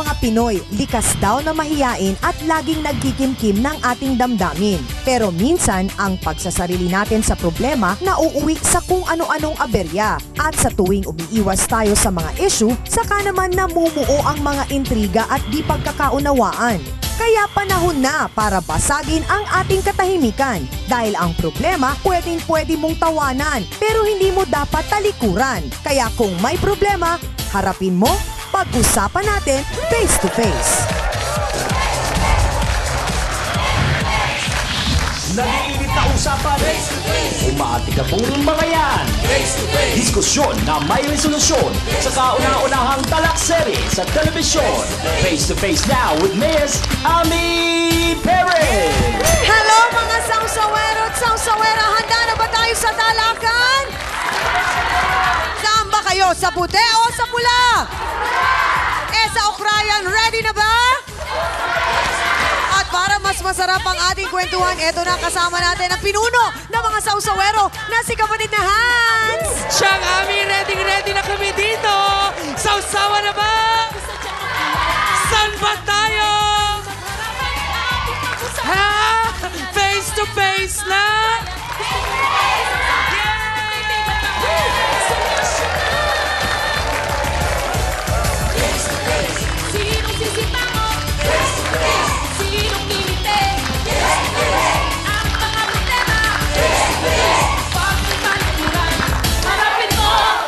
mga Pinoy, likas daw na mahiyain at laging nagkikimkim ng ating damdamin. Pero minsan, ang pagsasarili natin sa problema nauuwi sa kung ano-anong aberya. At sa tuwing umiiwas tayo sa mga issue, saka naman namumuo ang mga intriga at di pagkakaunawaan. Kaya panahon na para basagin ang ating katahimikan. Dahil ang problema, pwedeng-pwede mong tawanan, pero hindi mo dapat talikuran. Kaya kung may problema, harapin mo, pag-usapan natin face to face. Nag-iinit na usapan, umaatik ang purong mga yan. Diskusyon na may resolusyon sa kauna-unahang talakserye sa telebisyon. Face to face now with Miss Ami Perez. Hello mga sausawero at sausawera! Handa na ba tayo sa talakan? Saan ba kayo? Sa puti o sa pula? Sa ukrayan, ready na ba? At para mas masarap ang ating kwentuhan, eto na kasama natin ang pinuno ng mga sausawero na si kapatid na Hans! Siyang Ami, ready na kami dito! Sausawa na ba? Saan ba tayo? Ha? Face to face na? Sinong sisipango? Sinong ngingiti? Ang mga problema? Pagpipalikuran, harapin mo!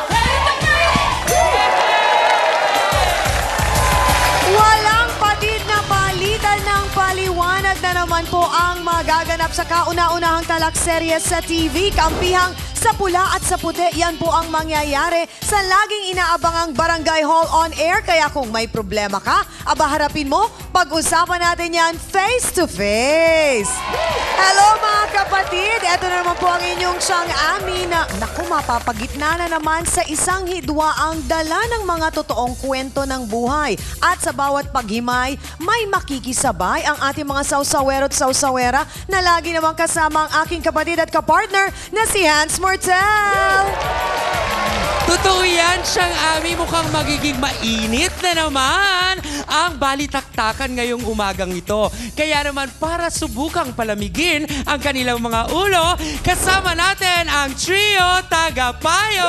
Walang patid na palitan ng paliwanag na naman po ang magaganap sa kauna-unahang talakserye sa TV. Kampihang sa pula at sa puti, yan po ang mangyayari sa laging inaabangang Barangay Hall on Air. Kaya kung may problema ka, harapin mo, pag-usapan natin yan face to face. Hello mga kapatid! Ito na naman po ang inyong siyang Ami na, naku, mapapagitna na naman sa isang hidwa ang dala ng mga totoong kwento ng buhay. At sa bawat paghimay, may makikisabay ang ating mga sausawero at sausawera na lagi namang kasama ang aking kapatid at kapartner na si Hans Mortel. Totoo yan, siyang Ami. Mukhang magiging mainit na naman ang balitaktakan ngayong umagang ito. Kaya naman para subukang palamigin ang kanilang mga ulo, kasama natin ang trio Tagapayo.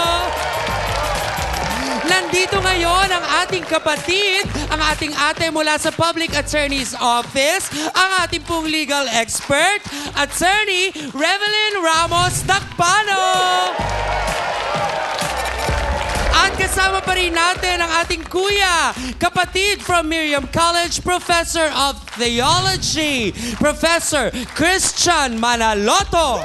Nandito ngayon ang ating kapatid, ang ating ate mula sa Public Attorney's Office, ang ating pong legal expert, Attorney Revelyn Ramos Dakpano. At kasama pa rin natin ang ating kuya, kapatid from Miriam College, Professor of Theology, Professor Christian Manaloto.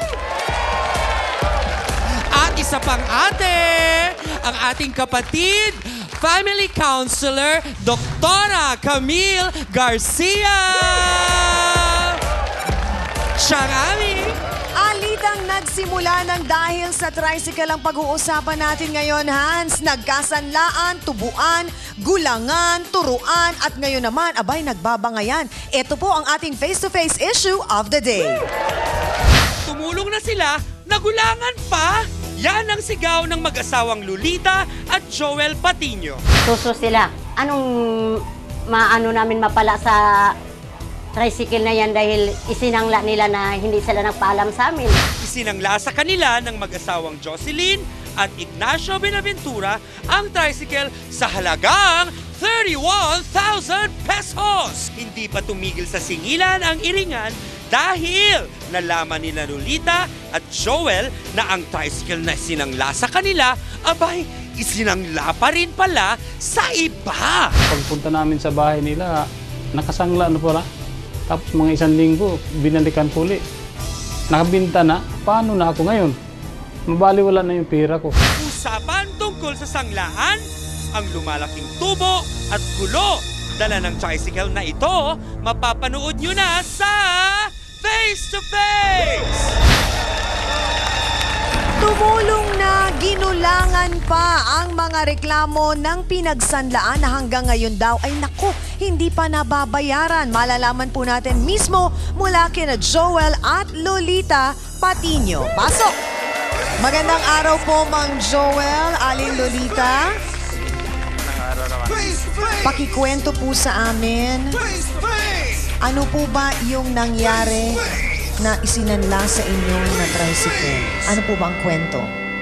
At isa pang ate, ang ating kapatid, Family Counselor, Doktora Camille Garcia. Siyang Ami. Alitang nagsimula ng dahil sa tricycle ang pag-uusapan natin ngayon, Hans. Nagkasanlaan, tubuan, gulangan, turuan, at ngayon naman, abay, nagbabangayan. Ito po ang ating face-to-face issue of the day. Tumulong na sila, nagulangan pa. Yan ang sigaw ng mag-asawang Lolita at Joel Patiño. Suso sila. Anong maano namin mapala sa tricycle na yan dahil isinangla nila na hindi sila nagpaalam sa amin. Isinangla sa kanila ng mag-asawang Jocelyn at Ignacio Benaventura ang tricycle sa halagang 31,000 pesos. Hindi pa tumigil sa singilan ang iringan dahil nalaman nila Lolita at Joel na ang tricycle na sinangla sa kanila, abay, isinangla pa rin pala sa iba. Pagpunta namin sa bahay nila, nakasangla na pala. Tapos mga 1 linggo, binalikan po ulit. Nakabinta na, paano na ako ngayon? Mabaliwala na yung pera ko. Usapan tungkol sa sanglaan, ang lumalaking tubo at gulo. Dala ng tricycle na ito, mapapanood nyo na sa Face to Face! Tumulong na, ginulangan pa ang mga reklamo ng pinagsanlaan na hanggang ngayon daw ay naku, hindi pa nababayaran. Malalaman po natin mismo mula kina Joel at Lolita Patiño. Pasok! Magandang araw po, Mang Joel, Aling Lolita. Pakikwento po sa amin, ano po ba yung nangyari na isinanla sa inyong na tricycle? Ano po ba ang kwento?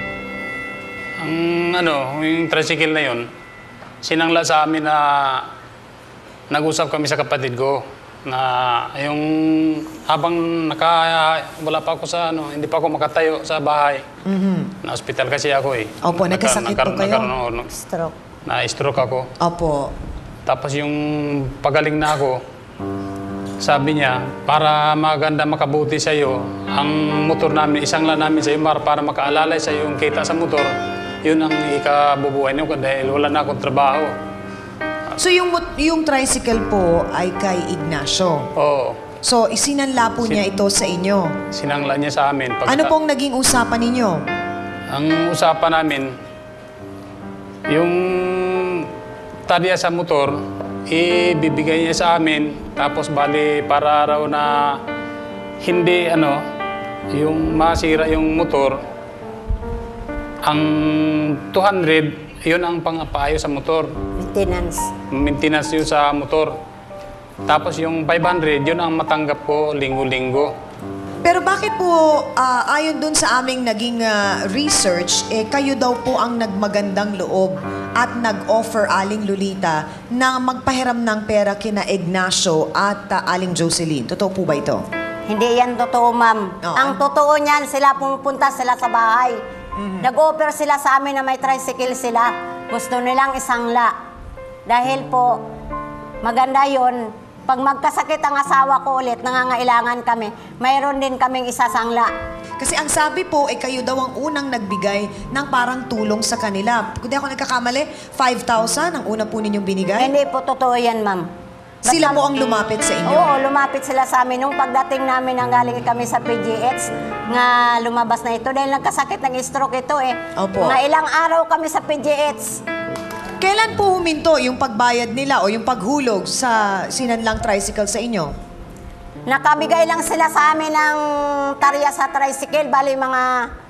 Yung tricycle na yun, sinangla sa amin na nag-usap kami sa kapatid ko na yung habang wala pa ako sa hindi pa ako makatayo sa bahay. Na hospital kasi ako eh. Opo, nagkasakit po kayo? Stroke. Na-stroke ako. Opo. Tapos yung pagaling na ako, sabi niya, para maganda makabuti sa iyo, ang motor namin, isangla namin sa iyo para makaalalay sa iyo yung kita sa motor, yun ang ikabubuhay niyo dahil wala na akong trabaho. So yung tricycle po ay kay Ignacio? Oo. So isinanla po niya ito sa inyo? Sinangla niya sa amin. Ano pong naging usapan ninyo? Ang usapan namin, yung tadya sa motor, ibibigay niya sa amin, tapos bali para raw na hindi yung masira yung motor, ang 200, yun ang pang-paayos sa motor. Maintenance yun sa motor. Tapos yung 500, yun ang matanggap ko linggo-linggo. Pero bakit po, ayon dun sa aming naging research, kayo daw po ang nagmagandang loob at nag-offer Aling Lolita na magpahiram ng pera kina Ignacio at Aling Jocelyn. Totoo po ba ito? Hindi yan totoo, ma'am. Oo. Ang totoo niyan, sila pumunta sila sa bahay. Nag-offer sila sa amin na may tricycle sila. Gusto nilang isangla. Dahil po, maganda yon. Pag magkasakit ang asawa ko ulit, nangangailangan kami, mayroon din kaming isasangla. Kasi ang sabi po, kayo daw ang unang nagbigay ng parang tulong sa kanila. Kung di ako nagkakamali, 5,000 ang una po ninyong binigay? Hindi po totoo yan, ma'am. Sila po ang lumapit sa inyo? Oo, lumapit sila sa amin. Nung pagdating namin, ang galing kami sa PGH, nga lumabas na ito. Dahil nagkasakit, nag-stroke ito eh. Opo. Nga ilang araw kami sa PGH. Kailan po huminto yung pagbayad nila o yung paghulog sa sinanlang tricycle sa inyo? Nakabigay lang sila sa amin ng tarya sa tricycle. Bali mga,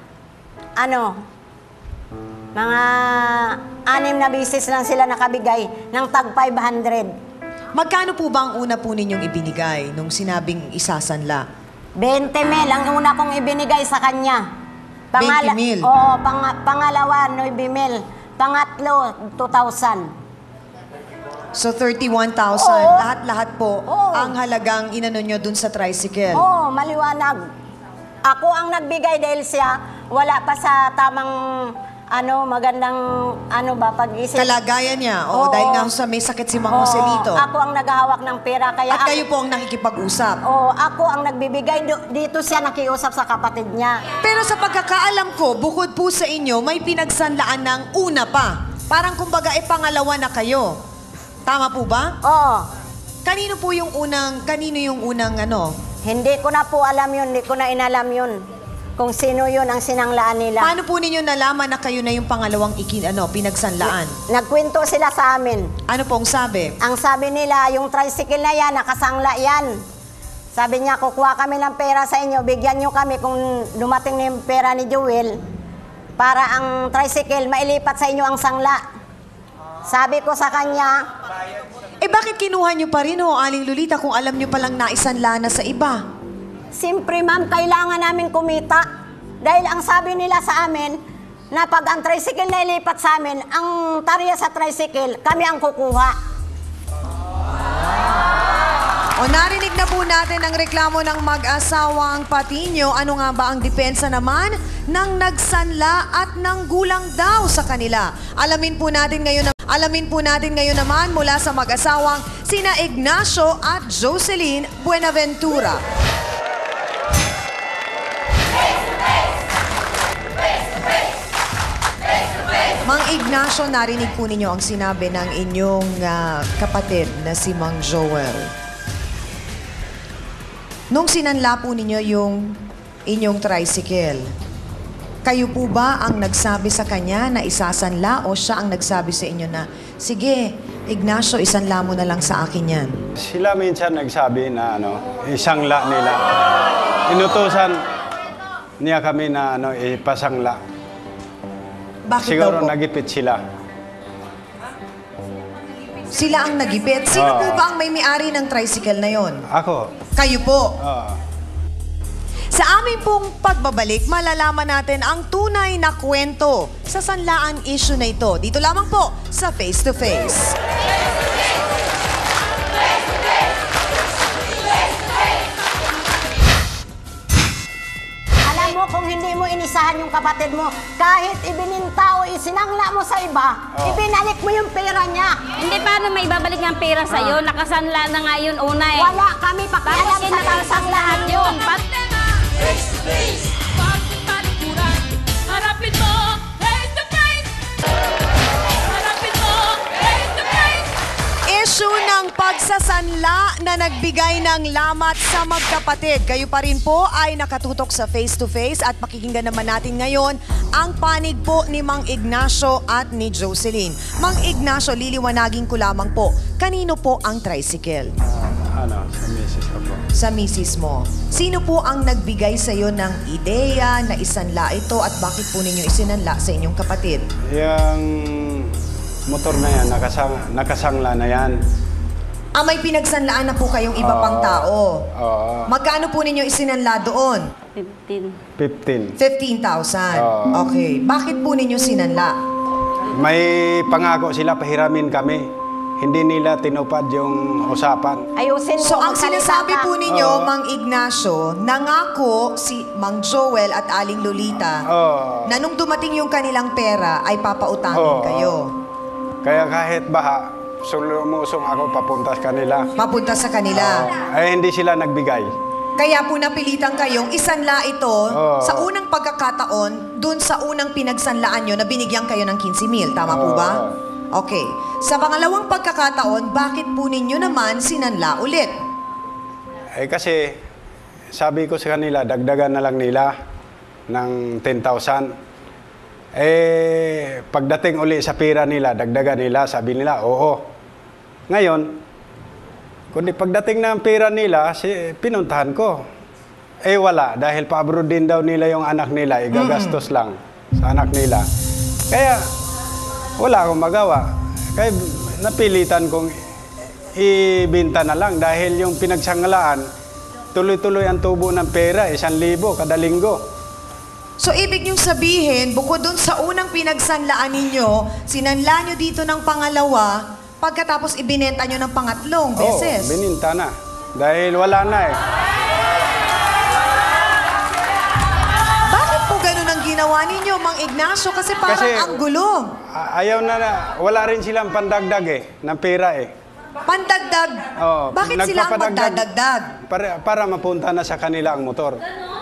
mga 6 na bisis lang sila nakabigay ng tag 500. Magkano po ba ang una po ninyong ibinigay nung sinabing isasanla? 20 mil ang una kong ibinigay sa kanya. 20 mil? Oo, pangalawa, 9 mil. Pangatlo, 2,000. So 31,000, Oo. lahat-lahat po Oo. ang halagang inano nyo dun sa tricycle. Oo, maliwanag. Ako ang nagbigay dahil siya wala pa sa tamang magandang pag-isip. Kalagayan niya, Oo. dahil nga sa may sakit si Mang Joselito. Ako ang naghahawak ng pera. Kaya At kayo po ang nakikipag-usap. ako ang nagbibigay. Dito siya nakiusap sa kapatid niya. Pero sa pagkakaalam ko, bukod po sa inyo, may pinagsanlaan ng una pa. Parang kumbaga pangalawa na kayo. Tama po ba? Oo. Kanino yung unang Hindi ko na po alam yun. Hindi ko na inalam yun. Kung sino yun ang sinanglaan nila. Paano po ninyo nalaman na kayo na yung pangalawang pinagsanlaan? Nagkwento sila sa amin. Ano pong sabi? Ang sabi nila, yung tricycle na yan, nakasangla yan. Sabi niya, kukuha kami ng pera sa inyo, bigyan nyo kami kung dumating na yung pera ni Joel para ang tricycle, mailipat sa inyo ang sangla. Sabi ko sa kanya, Bakit kinuha nyo pa rin Aling Lolita, kung alam nyo palang naisanla na sa iba? siyempre ma'am, kailangan namin kumita. Dahil ang sabi nila sa amin, na pag ang tricycle na ilipat sa amin, ang tarya sa tricycle, kami ang kukuha. Narinig na po natin ang reklamo ng mag-asawang Patiño. Ano nga ba ang depensa naman ng nagsanla at ng gulang daw sa kanila? Alamin po natin ngayon naman mula sa mag-asawang sina Ignacio at Jocelyn Buenaventura. Mang Ignacio, narinig po ninyo ang sinabi ng inyong kapatid na si Mang Joel. Nung sinanla po ninyo yung inyong tricycle, kayo po ba ang nagsabi sa kanya na isasanla o siya ang nagsabi sa inyo na, sige, Ignacio, isanla mo na lang sa akin yan? Sila minsan nagsabi na isangla nila. Inutusan niya kami na ipasangla. Bakit Siguro daw po? nagipit sila. Sila ang nagipit. Sino po ba ang may-ari ng tricycle na yon? Ako. Kayo po. Oo. Sa aming pong pagbabalik, malalaman natin ang tunay na kwento sa sanlaan issue na ito. Dito lamang po sa Face to Face. Alam mo, kung hindi mo inisahan yung kapatid mo, kahit ibininta o isinangla mo sa iba, ibinalik mo yung pera niya. Hindi, paano may ibabalik ng pera sa'yo? Nakasanla na nga yun una eh. Wala kami pakialam sa Nakasanlahan yun. Bakit palikuran? Harapin mo, face to face. Harapin mo, face to face. Issue ng pagsasanla na nagbigay ng lamat sa magkapatid. Kayo pa rin po ay nakatutok sa Face to Face at pakikinggan naman natin ngayon ang panig po ni Mang Ignacio at ni Jocelyn. Mang Ignacio, liliwanagin ko lamang po, kanino po ang tricycle? Sa misis ko po. Sa misis mo. Sino po ang nagbigay sa iyo ng ideya na isanla ito at bakit po ninyo isinanla sa inyong kapatid? Yung motor na yan, nakasangla na yan. May pinagsanlaan na po kayong iba pang tao. Oo. Magkano po ninyo isinanla doon? 15. 15. 15,000. Okay. Bakit po ninyo sinanla? May pangako sila, pahiramin kami. Hindi nila tinupad yung usapan. Ayusin mo. So ang magsalita sinasabi ka. po ninyo, Mang Ignacio, nangako si Mang Joel at Aling Lolita na nung dumating yung kanilang pera ay papautangin kayo. Kaya kahit baha, lumusong ako papunta sa kanila. Papunta sa kanila. Ay hindi sila nagbigay. Kaya po napilitan kayong isanla ito sa unang pagkakataon, dun sa unang pinagsanlaan nyo na binigyan kayo ng 15,000. Tama po ba? Okay. Sa pangalawang pagkakataon, bakit po ninyo naman sinanla ulit? Kasi sabi ko sa kanila, dagdagan na lang nila ng 10,000. Pagdating uli sa pira nila, dagdagan nila, sabi nila, oo. Ngayon, kundi pagdating ng pira nila, pinuntahan ko. Wala, dahil pa-abroad din daw nila yung anak nila, igagastos lang sa anak nila. Kaya, wala akong magawa. Kaya napilitan kong ibinta na lang dahil yung pinagsanglaan, tuloy-tuloy ang tubo ng pera, 1,000 kada linggo. So, ibig niyong sabihin, bukod dun sa unang pinagsanlaan ninyo, sinanla nyo dito ng pangalawa, pagkatapos ibinenta nyo ng pangatlong beses. Bininta na. Dahil wala na eh. Bakit po ganun ang ginawa ninyo, Mang Ignacio? Kasi parang ang gulo. Ayaw na, wala rin silang pandagdag ng pera eh. Pandagdag? Bakit sila ang magdadagdag? Para mapunta na sa kanila ang motor.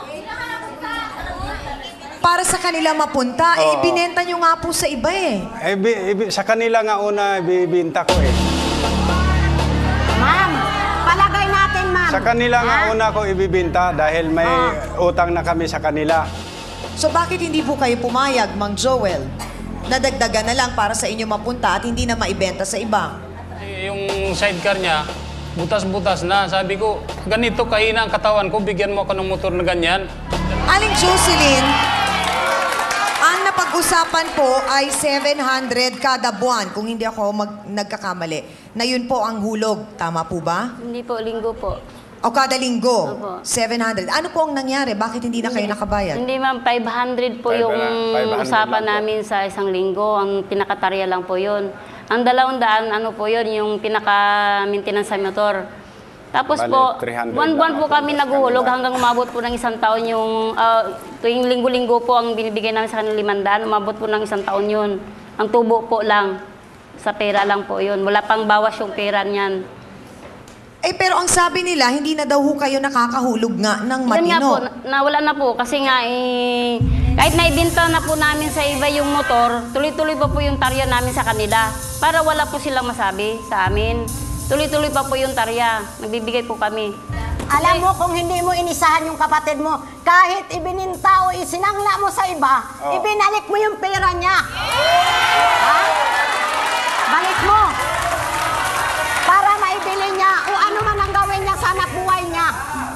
Para sa kanila mapunta, ibinenta nyo nga po sa iba eh. Sa kanila nga una bibinta ko eh. Ma'am, palagay natin, ma'am. Sa kanila nga una ko ibibinta dahil may utang na kami sa kanila. So bakit hindi po kayo pumayag, Mang Joel? Nadagdagan na lang para sa inyo mapunta at hindi na maibenta sa iba. Yung sidecar niya, butas-butas na. Sabi ko, ganito kahina ang katawan ko, bigyan mo ako ng motor na ganyan. Aling Jocelyn, ang napag-usapan po ay 700 kada buwan, kung hindi ako nagkakamali. Na yun po ang hulog. Tama po ba? Hindi po, linggo po. O kada linggo? Opo. 700. Ano po ang nangyari? Bakit hindi na kayo nakabayad? Hindi ma'am, 500 po yung 500 usapan lang po. namin sa isang linggo. Ang pinakatarya lang po yun. Ang 200, ano po yun, yung pinaka-maintenance sa motor. Tapos Bale, po, 300 buwan-buwan lang po ako kami sa naguhulog kanila. hanggang umabot po ng 1 taon yung, tuwing linggo-linggo po ang binibigay namin sa kanila 500, umabot po ng 1 taon yun. Ang tubo po lang, sa pera lang po yun. Wala pang bawas yung pera niyan. Pero ang sabi nila, hindi na daw ho kayo nakakahulog nga ng matino. Yan nga po, nawala na po kasi nga kahit naibenta na po namin sa iba yung motor, tuloy-tuloy pa po yung tarya namin sa kanila para wala po silang masabi sa amin. Tuloy-tuloy pa po yung tarya. Nagbibigay po kami. Alam mo, kung hindi mo inisahan yung kapatid mo, kahit ibininta o isinangla mo sa iba, ibinalik mo yung pera niya. Ha? Balik mo. Para maibili niya o ano man ang gawin niya sa anak buhay niya. Hindi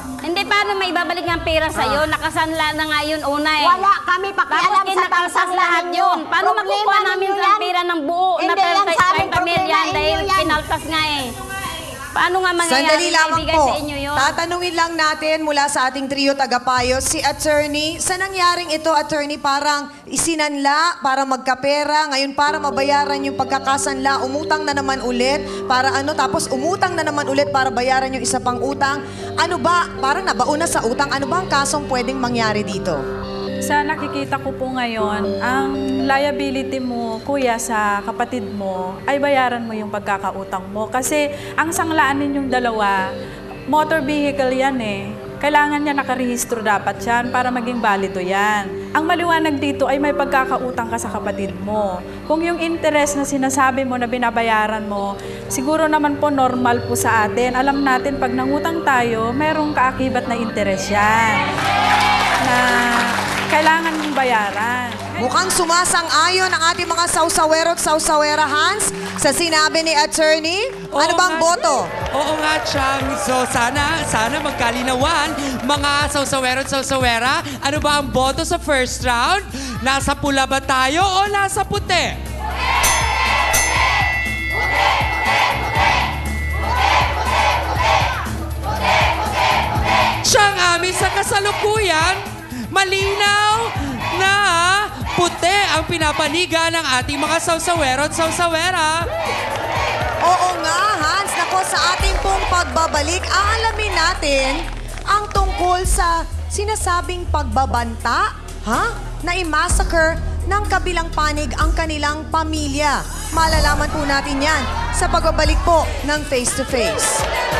paano may babalik ng pera sa'yo? Nakasanla na nga yun una eh. Wala kami pakialam sa nakalsas pangsasla lahat ninyo. yun. Paano makukuha namin ang pera ng buo na Hindi yan sa amin, pamilya problema dahil inyo yan. pinaltas nga eh. Paano nga mangyayari Sandali na lamang ibigay po. sa inyo yun? Tatanungin lang natin mula sa ating trio tagapayo, si attorney, sa nangyaring ito, attorney, parang isinanla para magkapera, ngayon para mabayaran yung pagkakasanla, umutang na naman ulit, para ano, tapos umutang na naman ulit para bayaran yung isa pang utang. Ano ba, parang nabauna sa utang, ano ba ang kasong pwedeng mangyari dito? Sa nakikita ko po ngayon, ang liability mo, kuya, sa kapatid mo, ay bayaran mo yung pagkakautang mo. Kasi ang sanglaan ninyong dalawa, motor vehicle yan eh. Kailangan niya nakarehistro dapat yan para maging valido yan. Ang maliwanag dito ay may pagkakautang ka sa kapatid mo. Kung yung interest na sinasabi mo na binabayaran mo, siguro naman po normal po sa atin. Alam natin pag nangutang tayo, merong kaakibat na interest yan. Na kailangan mong bayaran. Mukhang sumasang-ayon ang ating mga sausawero at sausawera, Hans, sa sinabi ni attorney. Ano bang boto? Oo nga, Chang. So sana magkalinawan, mga sausawero at sausawera. Ano ba ang boto sa first round? Nasa pula ba tayo o nasa puti? Chang, amin sa kasalukuyan, malinaw na puti ang pinapaniga ng ating mga sausawero at sausawera. Oo nga, Hans. Nako, sa ating pong pagbabalik, aalamin natin ang tungkol sa sinasabing pagbabanta, na i-massacre ng kabilang panig ang kanilang pamilya. Malalaman po natin yan sa pagbabalik po ng Face to Face.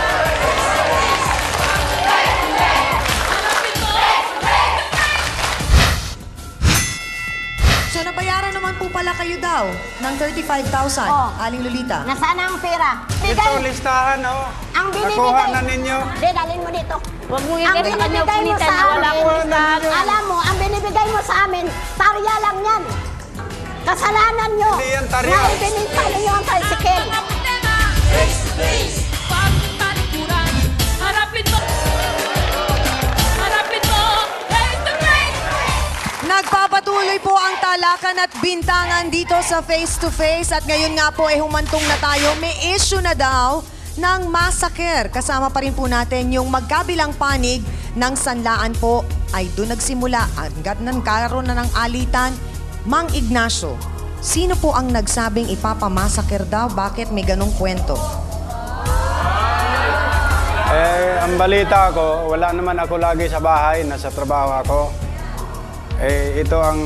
So, nabayaran naman po pala kayo daw ng 35,000, Oh. Aling Lolita. Nasaan ang pera? Ito, listahan, oh. Ang binibigay. Nakuha na ninyo. Di, dalhin mo dito. Huwag mong Ang ibigay sa kanya, binibigay mo punitan sa na wala amin, akong listahan. alam mo, ang binibigay mo sa amin, tarya lang yan. Kasalanan nyo. Hindi yan tarya. Na ibinita ninyo ang tricycle. Face to face, pagtalikuran. Harapin mo, face to face. Nagpapatuloy po ang talakan at bintangan dito sa Face to Face at ngayon nga po humantong na tayo. May issue na daw ng massacre. Kasama pa rin po natin yung magkabilang panig ng sanlaan po ay doon nagsimula. Hanggat nagkaroon na ng alitan, Mang Ignacio, sino po ang nagsabing ipapamassacre daw? Bakit may ganong kwento? Ang balita ko, wala naman ako lagi sa bahay, nasa trabaho ako. Ito ang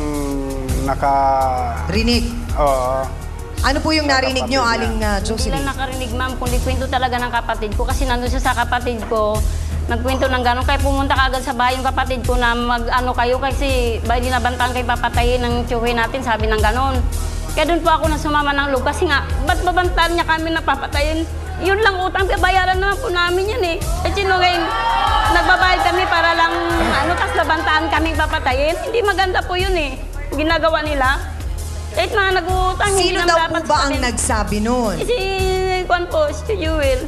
Rinig. Oo. Ano po yung narinig nyo, Aling Hindi Jocelyn? lang nakarinig, ma'am, kundi kwento talaga ng kapatid ko. Kasi nandun siya sa kapatid ko, nagkwento ng gano'n. Kaya pumunta kagad sa bahay yung kapatid ko na mag-ano kayo kasi bali nabantaan kayo papatayin ng tiyuhin natin, sabi ng gano'n. Kaya doon po ako na sumama ng loob kasi nga, ba't babantaan niya kami na papatayin? Yun lang utang, bayaran naman po namin yan eh. Eh sino ngayon, nagbabayad kami para lang, tapos babantaan kaming papatayin? Hindi maganda po yun eh, ginagawa nila. Kahit mga nag-uutang, hindi Sino naman daw dapat po ba ang sabihin. nagsabi nun? Si Juan po, si Jewel.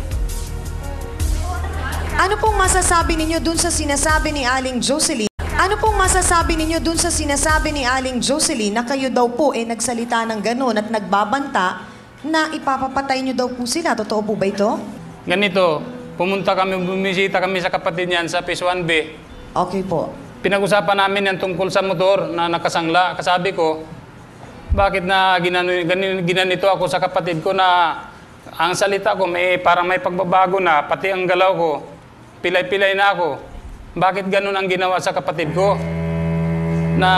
Ano pong masasabi ninyo dun sa sinasabi ni Aling Jocelyn? Ano pong masasabi ninyo dun sa sinasabi ni Aling Jocelyn na kayo daw po nagsalita ng gano'n at nagbabanta na ipapapatay nyo daw po sila? Totoo po ba ito? Ganito, bumisita kami sa kapatid niyan sa Phase 1B. Okay po. Pinag-usapan namin yan tungkol sa motor na nakasangla. Kasabi ko, bakit na ginanito ako sa kapatid ko na ang salita ko parang may pagbabago na, pati ang galaw ko, pilay-pilay na ako. Bakit ganun ang ginawa sa kapatid ko? Na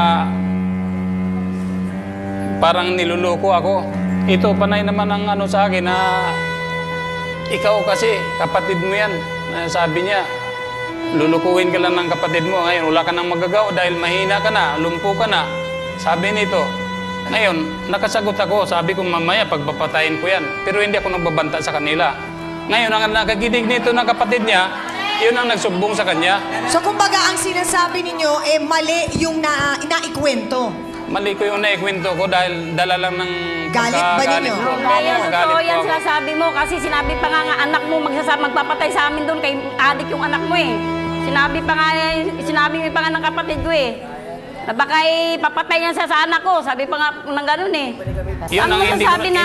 parang niluloko ako. Ito, panay naman ang sa akin na ikaw kasi, kapatid mo yan. Sabi niya, lulukuhin ka lang ng kapatid mo. Ngayon, wala ka nang magagawa dahil mahina ka na, lumpo ka na. Sabi nito. Ngayon, nakasagot ako. Sabi ko, mamaya, pagpapatayin ko yan. Pero hindi ako nagbabanta sa kanila. Ngayon, ang nakakinig nito ng kapatid niya, yun ang nagsumbong sa kanya. So kumbaga ang sinasabi ninyo, mali yung naikwento. Mali ko yung naikwento ko dahil dala lang ng Galit ba ninyo? ko. Hindi, yan Galit totoo po yan ako. sinasabi mo kasi sinabi pa nga anak mo magpapatay sa amin doon kay adik yung anak mo eh. Sinabi pa nga ng kapatid ko eh. Na baka papatay niya sa anak ko. Sabi pa nga ng ganun eh. Yun ano ang hindi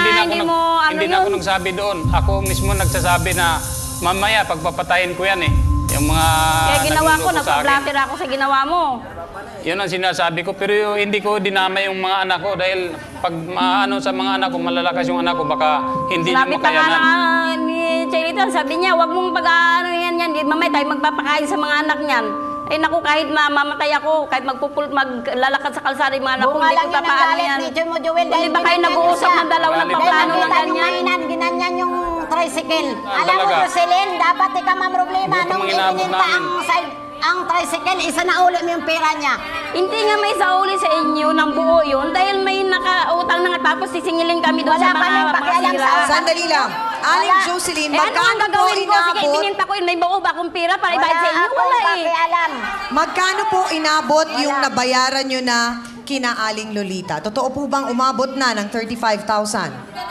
mo ako nagsabi doon. Ako mismo nagsasabi na mamaya pagpapatayin ko yan eh. Yung mga kaya ginawa ko, nagluluto sa akin. nagpa-blatter ako sa ginawa mo. Yun ang sinasabi ko, pero hindi ko dinama yung mga anak ko dahil pag maano sa mga anak ko, malalakas yung anak ko, baka hindi nyo Sinabi pa nga makayanan. ni Chelitan, sabi niya, wag mong pag-ano yan, mamay tayo magpapakain sa mga anak niyan. Eh naku, kahit mamatay ako, kahit maglalakad sa kalsada yung mga anak ko, Bunga hindi lang ko yun ang papaano galit yan. ni Joel. Hindi ba kayo nag-uusap ng dalawa ng paplano ng ganyan? Ginanyan yung tricycle. Ah, Alam mo, talaga? Jocelyn, dapat di ka mamroblema. Hindi ko Nung manginabot ibininta namin. ang tricycle, isa na uli mo yung pera niya. Hindi nga may sauli sa inyo ng buo yun dahil may nakautang na nga tapos sisingilin kami doon Wala sa kami mga pakialam masira. sa Sandali lang. Aling Jocelyn, Eh ano ang magkano po gagawin ko? Sige, inabot? ibininta ko yun. May buo ba akong pera para ibayad sa inyo? Wala eh. pakialam. Magkano po inabot yung nabayaran nyo na kina Aling Lolita? Totoo po bang umabot na ng 35,000?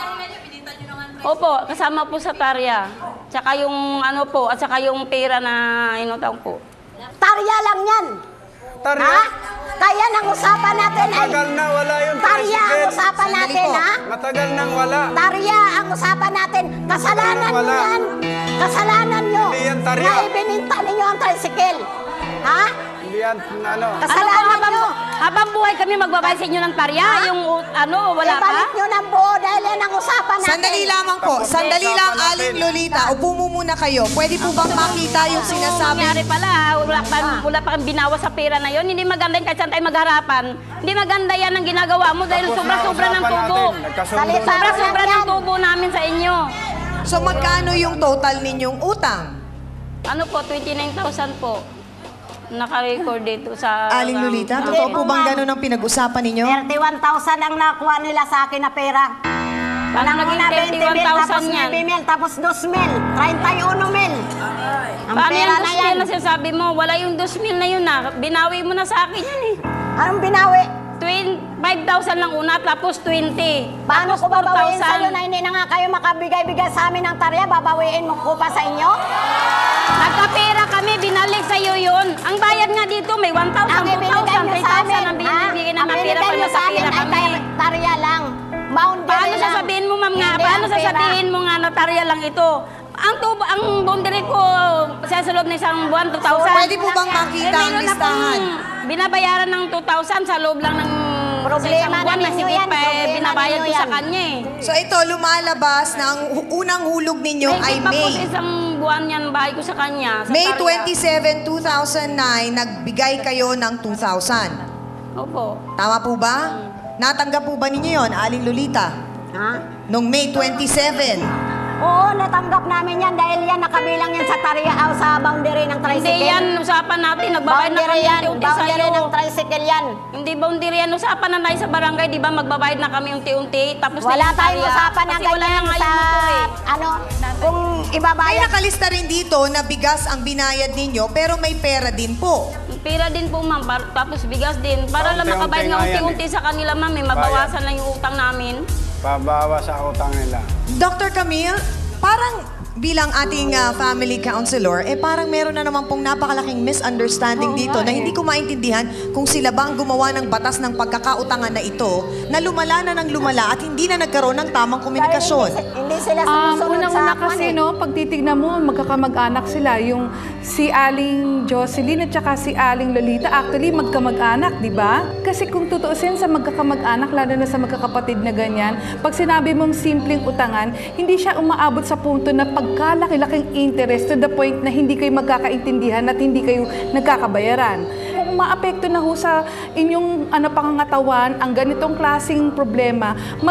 Opo, kasama po sa tarya. Tsaka yung ano po, at saka yung pera na inutang po. Tarya lang yan. Tarya? Ha? Kaya nang usapan natin ay... Matagal na wala yung Tarya ang tricycle. usapan Sandali natin, po. ha? Matagal nang wala. Tarya ang usapan natin. Kasalanan nyo Wala. yan. Kasalanan nyo. Hindi yan tarya. Na ibininta ninyo ang tricycle. Ha? Hindi yan, ano. Kasalanan nyo. Habang buhay kami magbabayad sa inyo ng tarya, yung ano, wala pa? Ibalik nyo ng buo dahil yan ang usapan natin. Sandali lamang po. Sandali lang, Aling Lolita. Upo mo muna kayo. Pwede po bang makita yung Ang sinasabi? nangyari pala, wala pa kang binawa sa pera na yon. Hindi maganda yung kahit saan tayo magharapan. Hindi maganda yan ang ginagawa mo dahil Tapos sobra-sobra ng nausapan tubo. natin. Nagkasundo Salita. na. Sobra-sobra ng tubo namin sa inyo. So magkano yung total ninyong utang? Ano po, 29,000 po. Naka-record dito sa... Aling Lolita, totoo po bang gano'n ang pinag-usasan ninyo? 31,000 ang nakuha nila sa akin na pera. Paano naging 31,000 yan? 9,000, tapos 2,000, 31,000. Ang Paano pera yung na 2,000 yan. na sinasabi mo? Wala yung 2,000 na yun na. Binawi mo na sa akin yan eh. Anong binawi? 5,000 lang una, tapos 20. Paano ko Tapos babawiin 4,000. sa'yo na hindi na nga kayo makabigay-bigay sa amin ng tarya? Babawiin mo ko pa sa inyo? Nagkapera kami, binalik sa'yo yun. Ang bayad nga dito, may 1,000, Ang 2,000, ibinigay nyo sa amin, 3,000 ang binibigay ang ng pera binigay pag nyo sa amin nagkapera ay kami. tarya lang. Boundary Paano lang. sasabihin mo, ma'am nga? Hindi Paano ang pera. sasabihin mo nga notarya lang ito? Ang boundary ko sa loob ng isang buwan, 2,000. Pwede po bang makita ang meron na listahan? pong binabayaran ng 2,000 sa loob lang ng Problema isang buwan na na ninyo sige yan, pa problema binabayad ninyo ko sa yan. kanya eh. So ito, lumalabas na ang unang hulog ninyo ay May pa po May. sa isang buwan yan, bahay ko sa kanya. Sa May tarya. 27, 2009, nagbigay kayo ng 2,000. Opo. Tama po ba? Natanggap po ba ninyo yon, Aling Lolita? Ha? Noong May 27. Oo, natanggap namin yan dahil yan nakabilang yan sa tarya o sa boundary ng tricycle. Hindi yan, usapan natin. Nagbabayad na Boundary kami yan, unti-unti boundary sa'yo. ng tricycle yan. Hindi boundary yan. Usapan na tayo sa barangay, di ba? Magbabayad na kami unti-unti. Tapos na Wala yung tayong tarya. usapan ng Kasi wala ganyan na nga sa, yung motor eh. ano, kung May ibabayad. nakalista rin dito na bigas ang binayad ninyo, pero may pera din po. Pera din po, ma'am. Tapos bigas din. Para lang Unti-unti makabayad nga nga yan unti-unti sa kanila, ma'am. Mabawasan na yung utang namin. Pabawa sa utang nila. Dr. Camille, parang bilang ating family counselor, parang meron na naman pong napakalaking misunderstanding dito na hindi ko maintindihan kung sila ba ang gumawa ng batas ng pagkakautangan na ito na lumala na ng lumala at hindi na nagkaroon ng tamang komunikasyon. Hindi sila sumusunod sa Unang-una kwan kasi, eh. no, pag titignan mo, magkakamag-anak sila. Yung si Aling Jocelyn at saka si Aling Lolita, actually magkamag-anak, di ba? Kasi kung tutuusin sa magkakamag-anak, lalo na sa magkakapatid na ganyan, pag sinabi mong simpleng utangan, hindi siya umaabot sa punto na pagkalaki-laking interest to the point na hindi kayo magkakaintindihan at hindi kayo nagkakabayaran. Kung maapekto na ho sa inyong pangangatawan ang ganitong klaseng problema,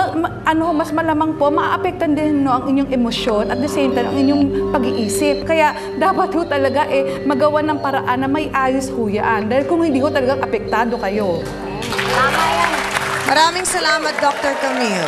mas malamang po maapektan din no, ang inyong emosyon at the same time ang inyong pag-iisip. Kaya dapat ho talaga magawa ng paraan na may ayos ho yan. Dahil kung hindi ho talagang apektado kayo. Tama yan. Maraming salamat, Dr. Camille.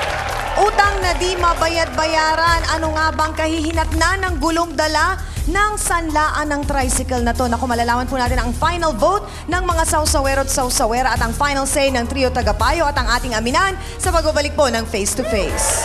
Utang na di mabayad-bayaran, ano nga bang kahihinatnan ng gulong dala ng sanlaan ng tricycle na to? Naku, malalaman po natin ang final vote ng mga sausawero at sausawera at ang final say ng trio tagapayo at ang ating aminan sa pagbabalik po ng Face to Face.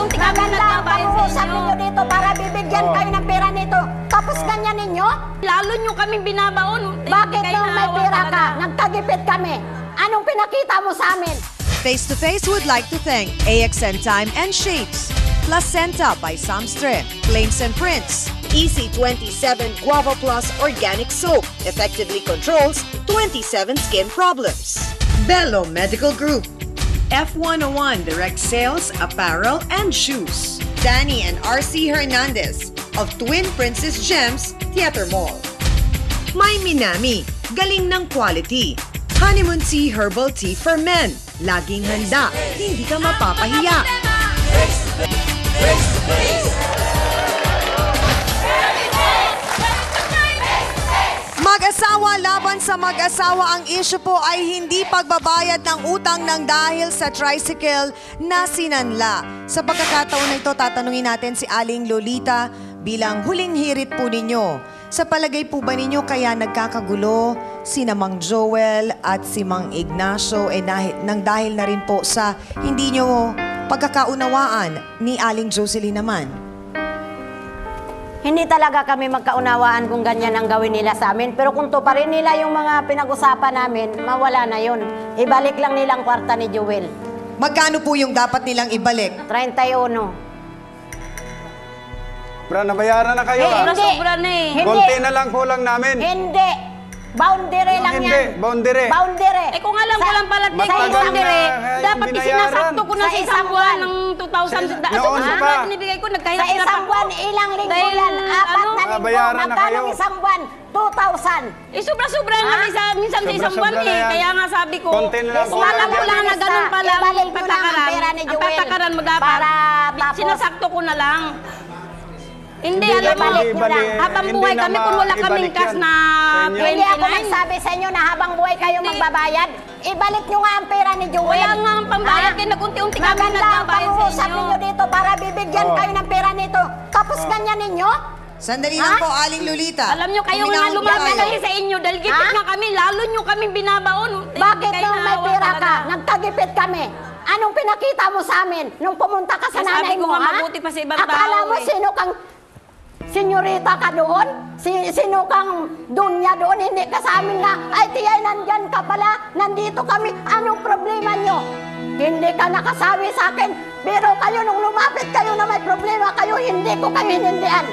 unti-unti kami Maganda ang nagbabayad sa pag-uusap inyo. ninyo dito para bibigyan kayo ng pera nito. Tapos ganyan ninyo? Lalo nyo kaming binabaon. Bakit Kayo nung may naawa pera ka, talaga. nagtagipit kami? Anong pinakita mo sa amin? Face to Face would like to thank AXN Time and Shapes, Placenta by Samstre, Plains and Prints, Easy 27 Guava Plus Organic Soap effectively controls 27 skin problems. Bello Medical Group, F101 Direct Sales, Apparel and Shoes. Danny and RC Hernandez of Twin Princess Gems, Theater Mall. May Minami, galing ng quality. Honeymoon Tea Herbal Tea for Men. Laging handa, hindi ka mapapahiya. Mag-asawa laban sa mag-asawa, ang issue po ay hindi pagbabayad ng utang ng dahil sa tricycle na sinanla. Sa pagkakataon na ito, tatanungin natin si Aling Lolita bilang huling hirit po ninyo. Sa palagay po ba ninyo kaya nagkakagulo si Mang Joel at si Mang Ignacio nang dahil na rin po sa hindi nyo pagkakaunawaan ni Aling Jocelyn naman? Hindi talaga kami magkaunawaan kung ganyan ang gawin nila sa amin. Pero kung to pa rin nila yung mga pinag-usapan namin, mawala na yun. Ibalik lang nilang kwarta ni Joel. Magkano po yung dapat nilang ibalik? 31. Bra, nabayaran na kayo. Eh, Sobra na eh. Hindi. Konti na lang kulang namin. Hindi. Boundary lang Hindi, yan. boundary. Boundary. Eh kung alam ko lang pala, Sa Matagal isang na, dapat binayaran. isinasakto ko na Sa sa isang isang buwan buwan. ng 2,000. Noon pa. Binibigay ko, Sa nagkahirap-hirap isang ako. buwan, ilang linggo Dahil, yan. 4 na linggo. bayaran na Magkano kayo. isang buwan? 2,000. Eh, sobra-sobra nga minsan sa isang buwan Sobra-sobra na eh. yan. Kaya nga sabi ko, Konti na lang kung alam ko lang na ganun pala ang Ibalik mo lang ang patakaran, pera ni ang Joel. patakaran mo dapat, Para tapos. sinasakto ko na lang. Hindi, Hindi alam mo, ibalik nyo lang. habang hindi buhay na kami, kung wala kaming maibalik cash yan na sa inyo. Hindi ako 29, nagsabi sa inyo na habang buhay kayo magbabayad. Ibalik nyo nga ang pera ni Joel. wala nga ang pambayad, Ha? kaya nag-unti-unti kami Maganda ang nagbabayad sa pag-uusap inyo. ninyo dito para bibigyan Oh. kayo ng pera nito. Tapos ganyan ninyo? Sandali Ha? lang po, Aling Lolita. Alam nyo, kayo nga Kuminahon po lumapit tayo. kami sa inyo dahil gipit Ha? nga kami, lalo nyo kami binabaon. Bakit Kayo nung may naawa pera ka, talaga. nagtagipit kami? Anong pinakita mo sa amin nung pumunta ka sa Eh, sabi nanay ko mo, nga, ha? mabuti pa sa ibang Akala tao, mo eh. sino kang senyorita ka doon? Sino kang dunya doon? Hindi ka sa amin nga, ay tiyay, nandyan ka pala, nandito kami. Anong problema nyo? Hindi ka nakasabi sa akin, pero kayo nung lumapit kayo na may problema kayo, hindi ko kayo hinindihan.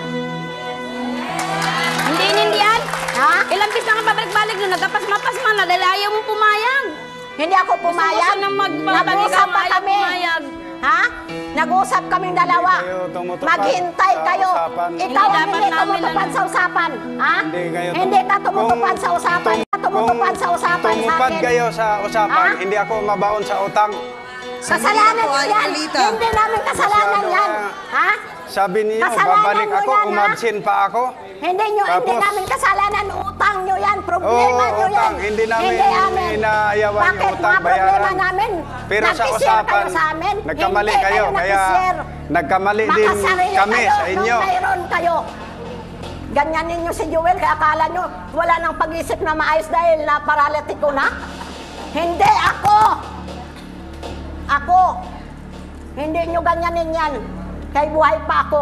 Hindi inindihan? Ha? Ilang bis na nga babalik-balik na nagkapas-mapas man na dahil ayaw mo pumayag. Hindi ako pumayag. Gusto na magbabalik Nag-usap ang pa ayaw kami. pumayag. Ha? Nag-usap kaming dalawa. Hindi kayo tumutupad Maghintay sa kayo. usapan. Ikaw Hindi ang dapat hindi namin tumutupad sa usapan. Ha? Hindi kayo Hindi ka tumutupad Kung sa usapan. Tumutupad sa usapan sa tumupad akin. kayo sa usapan, Ha? hindi ako mabaon sa utang. Kasalanan Sandali lang po, nyo Aling yan. Lolita. Hindi namin kasalanan Masyado yan. na- Ha? Sabi niyo, Kasalanan babalik nyo ako, yan, ha? umabsin pa ako. Hindi Tapos- namin kasalanan. Utang nyo yan. Problema Oo, nyo yan. utang. Hindi namin inaayawan yung Bakit utang, mga problema bayaran. namin? Pero sa Nag-share usapan, kayo sa amin. nagkamali Hindi kayo, kaya nag-share. nagkamali din Makasarili kami kayo sa inyo. nung mayroon kayo. Ganyan ninyo si Joel, kaya akala nyo wala nang pag-isip na maayos dahil na paralytic ko na? Hindi, ako! Ako! Hindi nyo ganyanin yan. Kay buhay pa ako.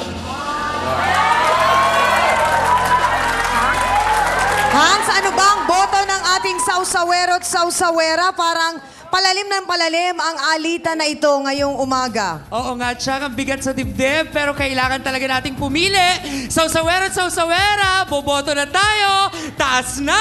Hans, ano ba ang boto ng ating sausawero at sausawera? Parang palalim ng palalim ang alitan na ito ngayong umaga. Oo nga, Chak, ang bigat sa dibdib, pero kailangan talaga nating pumili. Sausawera at sausawera, boboto na tayo. Taas na!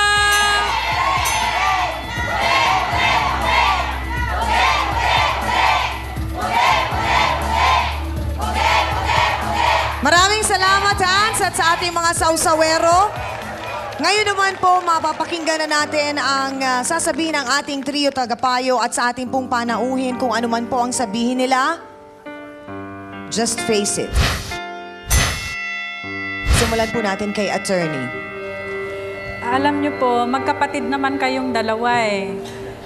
Maraming salamat, Hans, at sa ating mga sausawero. Ngayon naman po, mapapakinggan na natin ang sasabihin ng ating trio tagapayo at sa ating pong panauhin kung ano man po ang sabihin nila. Just face it. Simulan po natin kay attorney. Alam niyo po, magkapatid naman kayong dalawa eh.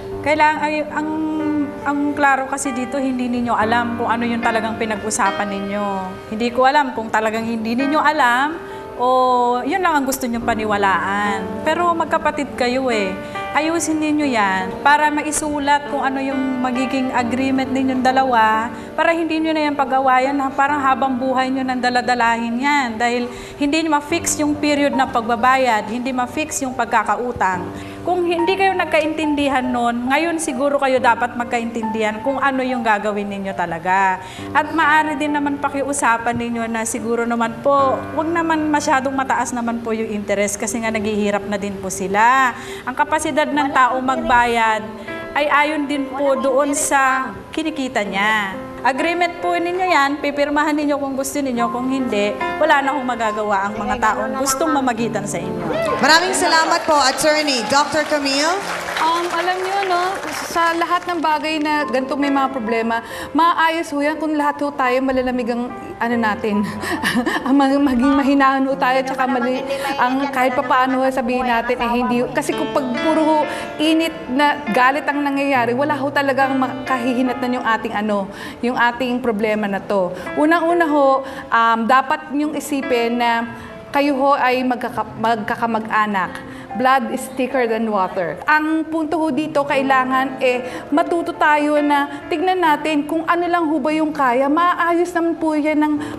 Ang klaro kasi dito, hindi ninyo alam kung ano yung talagang pinag-usapan ninyo. Hindi ko alam kung talagang hindi ninyo alam o yun lang ang gusto nyong paniwalaan. Pero magkapatid kayo eh. ayusin ninyo yan para maisulat kung ano yung magiging agreement ninyong dalawa para hindi nyo na yan pag-awayan na parang habang buhay nyo nang daladalahin yan dahil hindi nyo ma-fix yung period na pagbabayad, hindi ma-fix yung pagkakautang. Kung hindi kayo nagkaintindihan noon, ngayon siguro kayo dapat magkaintindihan kung ano yung gagawin ninyo talaga. At maaari din naman pakiusapan ninyo na siguro naman po, huwag naman masyadong mataas naman po yung interest kasi nga naghihirap na din po sila. Ang kapasidad ng tao magbayad ay ayon din po doon sa kinikita niya. Agreement po ninyo yan, pipirmahan ninyo kung gusto ninyo, kung hindi, wala na akong magagawa ang mga taong gustong mamagitan sa inyo. Maraming salamat po, Attorney. Dr. Camille? Alam niyo, no, sa lahat ng bagay na ganito may mga problema, maayos ho yan kung lahat ho tayo malalamig ang ano natin, maging mahinahan ho tayo, tsaka kahit pa paano sabihin natin, hindi, kasi kung pag puro ho init na galit ang nangyayari, wala ho talagang makahihinatnan yung ating problema na to. Unang-una ho, dapat niyong isipin na kayo ho ay magkakamag-anak. Blood is thicker than water. Ang punto ho dito, kailangan matuto tayo na tignan natin kung ano lang ho ba yung kaya. Maayos naman po yan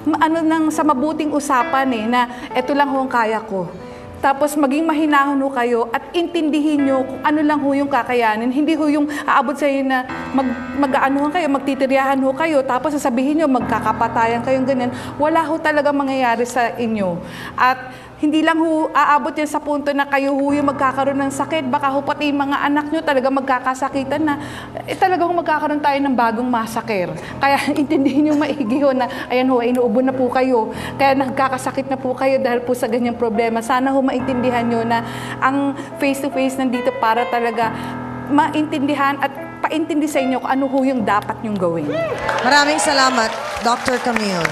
sa mabuting usapan na eto lang ho ang kaya ko. Tapos maging mahinahon ho kayo at intindihin nyo kung ano lang ho yung kakayanin. Hindi ho yung aabot sa inyo na mag-aanuhan kayo, magtitiryahan ho kayo, tapos sasabihin nyo magkakapatayan kayong ganyan. Wala ho talaga mangyayari sa inyo. At hindi lang ho aabot yan sa punto na kayo ho yung magkakaroon ng sakit. Baka ho pati yung mga anak nyo talaga magkakasakitan na talaga ho magkakaroon tayo ng bagong masaker. Kaya intindihin nyo maigi ho na ayan ho, inuubo na po kayo. Kaya nagkakasakit na po kayo dahil po sa ganyang problema. Sana ho maintindihan nyo na ang face-to-face nandito para talaga maintindihan at paintindi sa inyo kung ano ho yung dapat nyong gawin. Maraming salamat, Dr. Camille.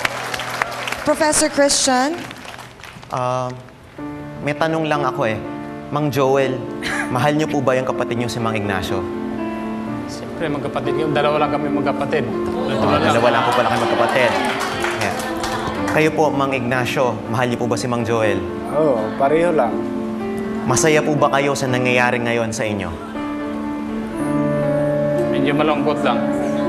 Professor Christian? May tanong lang ako Mang Joel, mahal niyo po ba yung kapatid niyo si Mang Ignacio? Siyempre, magkapatid yung dalawa lang kami magkapatid. Dalawa lang po pala kami magkapatid. Yeah. Kayo po, Mang Ignacio, mahal niyo po ba si Mang Joel? Oo, pareho lang. Masaya po ba kayo sa nangyayari ngayon sa inyo? Medyo malungkot lang.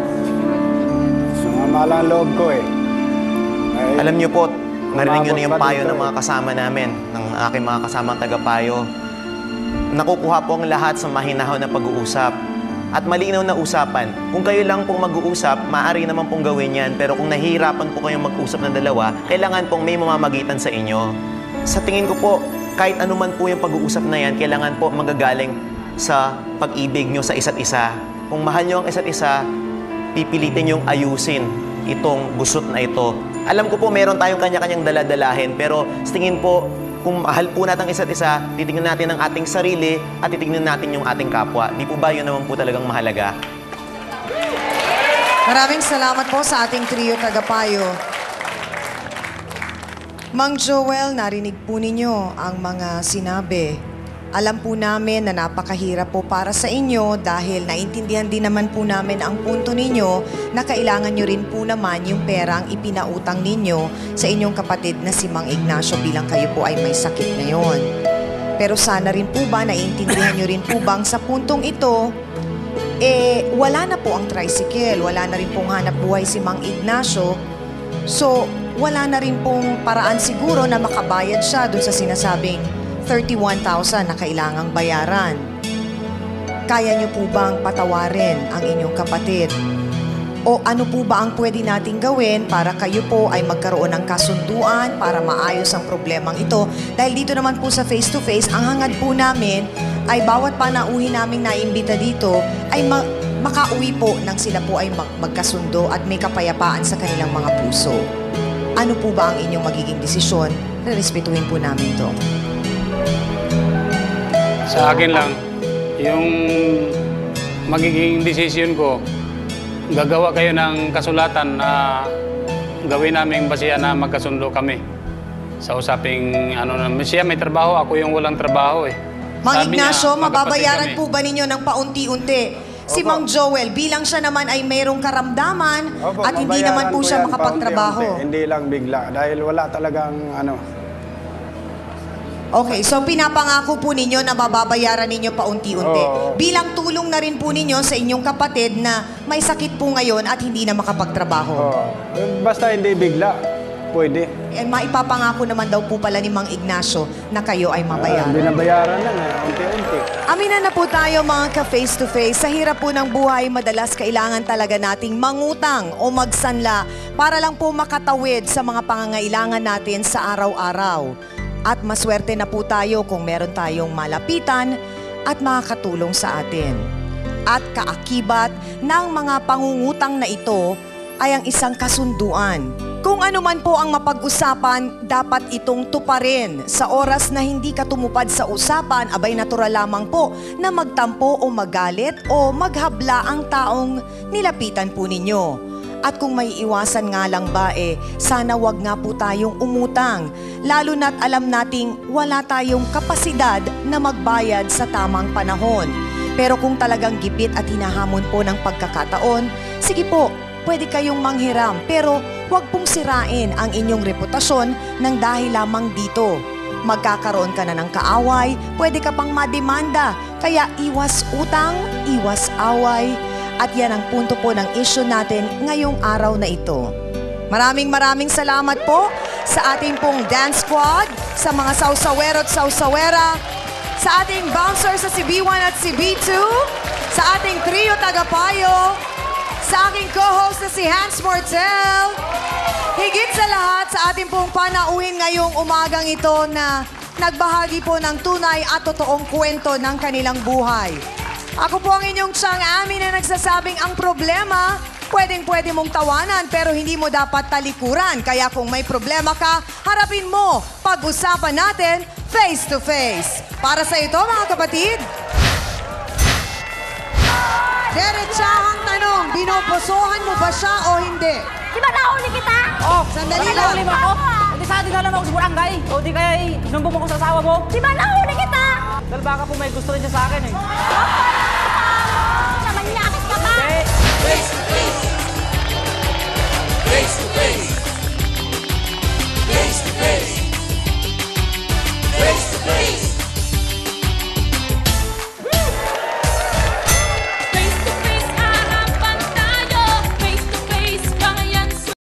Sumama lang loob ko Alam niyo po, narinig nyo na yung payo ng mga kasama namin, ng aking mga kasamang tagapayo. Nakukuha po ang lahat sa mahinahon na pag-uusap. At malinaw na usapan. Kung kayo lang pong mag-uusap, maaari naman pong gawin yan. Pero kung nahihirapan po kayong mag-usap ng dalawa, kailangan pong may mamamagitan sa inyo. Sa tingin ko po, kahit anuman po yung pag-uusap na yan, kailangan po magagaling sa pag-ibig nyo sa isa't isa. Kung mahal nyo ang isa't isa, pipilitin nyong ayusin itong gusot na ito. Alam ko po meron tayong kanya-kanyang daladalahin, pero sa tingin po, kung mahal po natin ang isa't isa, titingnan natin ang ating sarili at titingnan natin yung ating kapwa. Di po ba yun naman po talagang mahalaga? Maraming salamat po sa ating trio tagapayo. Mang Joel, narinig po ninyo ang mga sinabi. Alam po namin na napakahirap po para sa inyo dahil naintindihan din naman po namin ang punto ninyo na kailangan nyo rin po naman yung perang ipinautang ninyo sa inyong kapatid na si Mang Ignacio bilang kayo po ay may sakit ngayon. Pero sana rin po ba naiintindihan nyo rin po bang sa puntong ito, wala na po ang tricycle, wala na rin pong hanap buhay si Mang Ignacio, so wala na rin pong paraan siguro na makabayad siya dun sa sinasabing 31,000 na kailangang bayaran. Kaya niyo po bang patawarin ang inyong kapatid? O ano po ba ang pwede nating gawin para kayo po ay magkaroon ng kasunduan para maayos ang problemang ito? Dahil dito naman po sa face-to-face, ang hangad po namin ay bawat panauhin naming naimbita dito ay makauwi po nang sila po ay magkasundo at may kapayapaan sa kanilang mga puso. Ano po ba ang inyong magiging desisyon? Respetuhin po namin to. Sa akin lang, yung magiging decision ko, gagawa kayo ng kasulatan na gawin namin basihan na magkasundo kami. Sa usaping, siya may trabaho, ako yung walang trabaho Mang Ignacio, mababayaran po ba ninyo ng paunti-unti? Si Mang Joel, bilang siya naman ay mayroong karamdaman at hindi naman po siya makapagtrabaho. Hindi lang bigla dahil wala talagang Okay, so pinapangako po ninyo na mababayaran ninyo paunti-unti. Oo. Bilang tulong na rin po ninyo sa inyong kapatid na may sakit po ngayon at hindi na makapagtrabaho. Basta hindi bigla, pwede. And maipapangako naman daw po pala ni Mang Ignacio na kayo ay mabayaran. Binabayaran na unti-unti. Aminan na po tayo mga ka-face-to-face. Sa hirap po ng buhay, madalas kailangan talaga nating mangutang o magsanla para lang po makatawid sa mga pangangailangan natin sa araw-araw. At maswerte na po tayo kung meron tayong malapitan at makakatulong sa atin. At kaakibat ng mga pangungutang na ito ay ang isang kasunduan. Kung ano man po ang mapag-usapan, dapat itong tuparin. Sa oras na hindi ka tumupad sa usapan, abay natural lamang po na magtampo o magalit o maghabla ang taong nilapitan po ninyo. At kung may iwasan nga lang ba sana wag nga po tayong umutang. Lalo na't alam nating wala tayong kapasidad na magbayad sa tamang panahon. Pero kung talagang gipit at hinahamon po ng pagkakataon, sige po, pwede kayong manghiram. Pero wag pong sirain ang inyong reputasyon ng dahil lamang dito. Magkakaroon ka na ng kaaway, pwede ka pang mademanda. Kaya iwas utang, iwas away. At yan ang punto po ng issue natin ngayong araw na ito. Maraming salamat po sa ating pong dance squad, sa mga sausawero at sausawera, sa ating bouncer sa si B1 at si B2, sa ating trio tagapayo, sa aking co-host na si Hans Mortel, higit sa lahat sa ating pong panauhin ngayong umagang ito na nagbahagi po ng tunay at totoong kwento ng kanilang buhay. Ako po ang inyong Chang Ami na nagsasabing ang problema, pwedeng-pwede mong tawanan pero hindi mo dapat talikuran. Kaya kung may problema ka, harapin mo. Pag-usapan natin face to face. Para sa ito mga kapatid, diretsahang tanong, binoposohan mo ba siya o hindi? Di ba nahuli kita? Oh, sandali lang. Nahuli mo ako? Hindi sa atin alam ako sa barangay. O di kaya inumbong mo ko sa asawa mo? Di ba nahuli kita? Dahil baka po may gusto rin siya sa akin eh. Namanyakit ka ba? Face to face.